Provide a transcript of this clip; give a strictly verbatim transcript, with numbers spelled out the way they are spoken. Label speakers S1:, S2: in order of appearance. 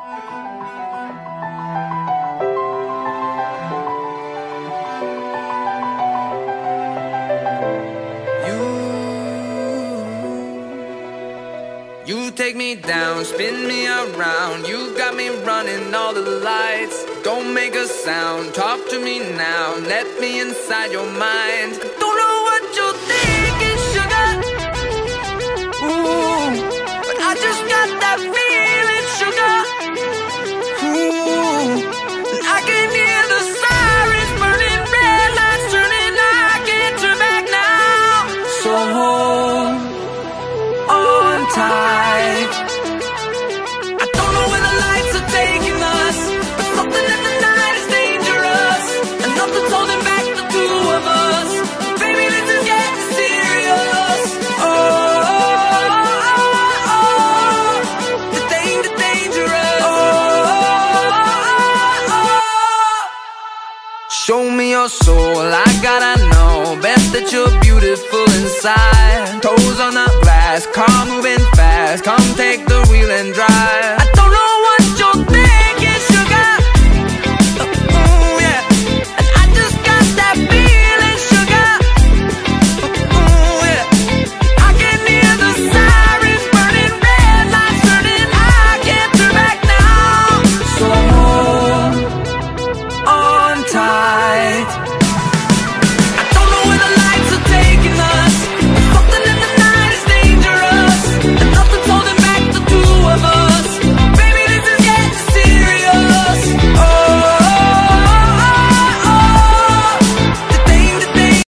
S1: You take me down, spin me around. You got me running all the lights. Don't make a sound, talk to me now. Let me inside your mind. Don't know what you're thinking, sugar. Ooh, but I just got that feeling, sugar. Ooh, and I can hear the sirens burning, red lights turning. I can't turn back now. So hold on tight. I don't know where the lights are taking us, but something in the night is dangerous, and nothing's holding back the two of us. Baby, this is getting serious. Oh, oh, oh, oh. The danger, dangerous. Oh, oh, oh. Show me your soul, I gotta know. Best that you're beautiful inside. Toes on the glass, car moving fast. Come take the wheel and drive.